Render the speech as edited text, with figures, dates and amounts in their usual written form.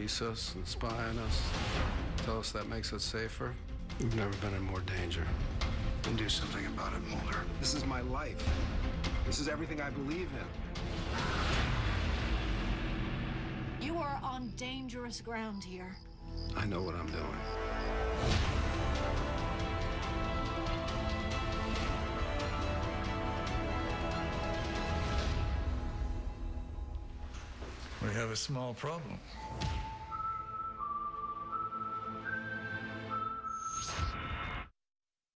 police us and spy on us, tell us that makes us safer. We've never been in more danger. And do something about it, Mulder. This is my life. This is everything I believe in. You are on dangerous ground here. I know what I'm doing. We have a small problem.